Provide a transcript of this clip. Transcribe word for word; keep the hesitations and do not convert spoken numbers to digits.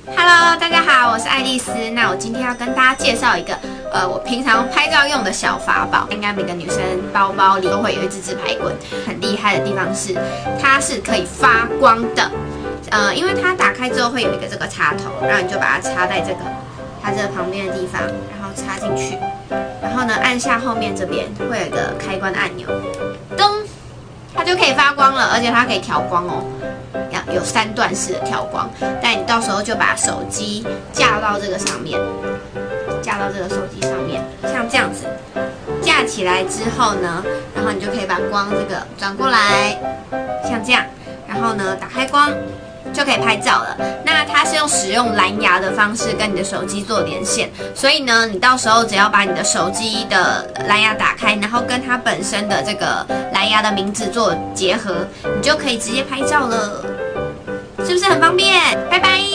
Hello， 大家好，我是爱丽丝。那我今天要跟大家介绍一个，呃，我平常拍照用的小法宝。应该每个女生包包里都会有一支自拍棍。很厉害的地方是，它是可以发光的。呃，因为它打开之后会有一个这个插头，然后你就把它插在这个它这个旁边的地方，然后插进去，然后呢按下后面这边会有一个开关的按钮，咚，它就可以发光了，而且它可以调光哦。有三段式的调光，但你到时候就把手机架到这个上面，架到这个手机上面，像这样子，架起来之后呢，然后你就可以把光这个转过来，像这样，然后呢打开光就可以拍照了。那它是用使用蓝牙的方式跟你的手机做连线，所以呢，你到时候只要把你的手机的蓝牙打开，然后跟它本身的这个蓝牙的名字做结合，你就可以直接拍照了。是不是很方便？拜拜。